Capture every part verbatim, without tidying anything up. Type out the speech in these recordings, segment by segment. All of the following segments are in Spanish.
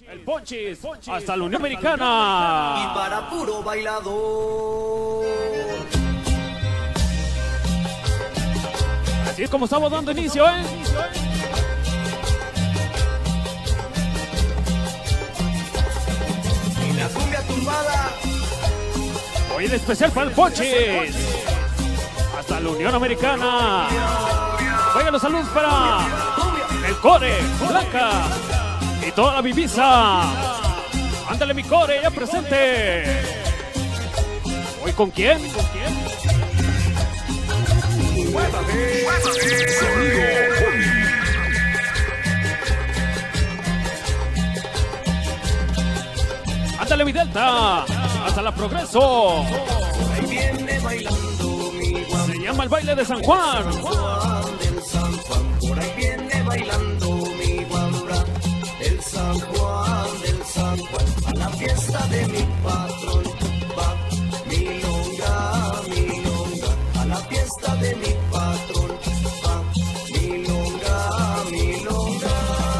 el Ponchis, hasta la Unión Americana. Y para puro bailador. Así es como estamos dando inicio, ¿eh? Y la cumbia tumbada. Hoy en especial para el Ponchis, hasta la Unión Americana. Venga, los saludos para el Core, Blanca y toda la Vivisa. Ándale, mi Core, ya presente. ¿Hoy con quién? ¿Con quién? Ándale, mi Delta, hasta la Progreso. Ahí viene bailando mi Juan. Se llama el baile de San Juan. Juan del San Juan. Por ahí viene bailando mi guambra. El San Juan del San Juan. A la fiesta de mi patrón. Va milonga, milonga. A la fiesta de mi patrón. Va milonga, milonga.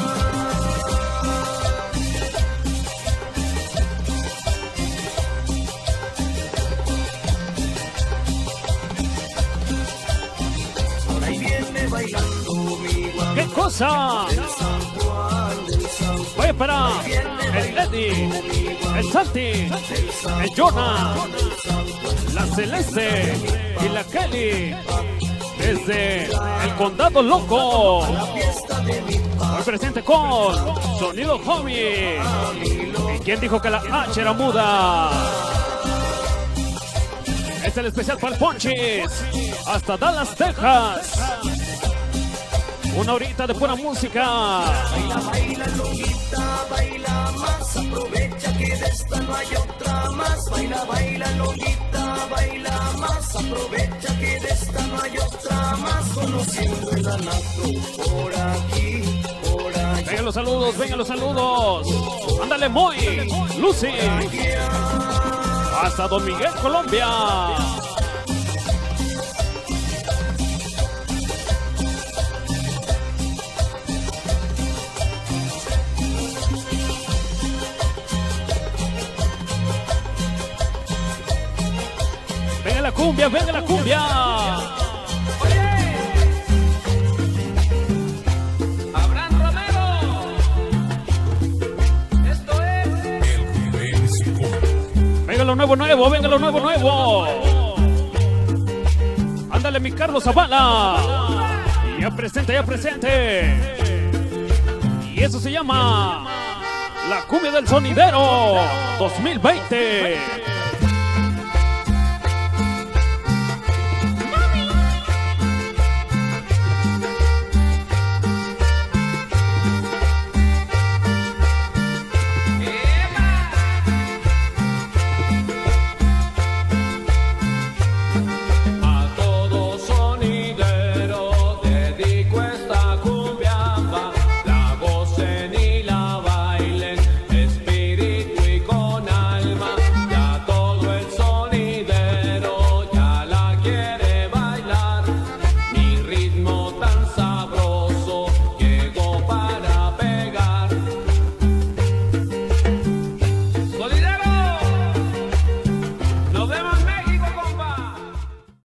Por ahí viene bailando mi guambra. ¿Qué cosa? Del San Juan, del San Juan. Voy para el Eddie, el Santi, el Jonah, la Celeste y la Kelly, desde el Condado Loco. Hoy presente con Sonido Homie. ¿Y quién dijo que la H era muda? Este es el especial para el Ponchis, hasta Dallas, Texas. Una horita de pura música. Baila, baila, longuita, baila más. Aprovecha que de esta no hay otra más. Baila, baila, longuita, baila más. Aprovecha que de esta no hay otra más. Conociendo el anato por aquí, por allá. Vengan los saludos, vengan los saludos. Ándale, Moy, Lucy, hasta Don Miguel, Colombia. Venga la cumbia, venga la cumbia. Abraham Romero. Esto es Venga lo nuevo, nuevo, venga lo nuevo, nuevo. Ándale, mi Carlos Zavala. Y ya presente, ya presente. Y eso se llama la cumbia del sonidero dos mil veinte.